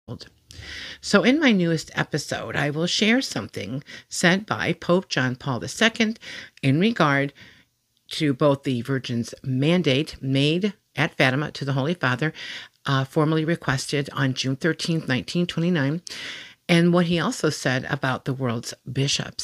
So in my newest episode, I will share something said by Pope John Paul II in regard to both the Virgin's mandate made at Fatima to the Holy Father, formally requested on June 13th, 1929, and what he also said about the world's bishops.